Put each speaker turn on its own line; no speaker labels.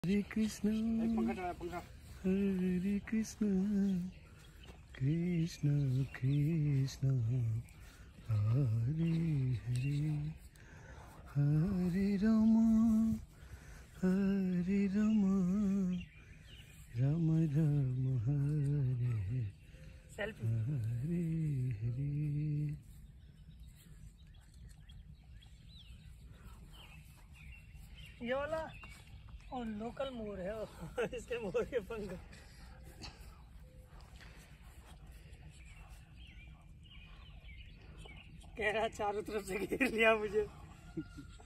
हरे कृष्ण हरे कृष्ण कृष्ण कृष्ण हरे हरे हरे राम राम राम हरे हरे हरे।
ये वाला और लोकल मोर है इसके मोर के पंख कह रहा चारों तरफ से घेर लिया मुझे।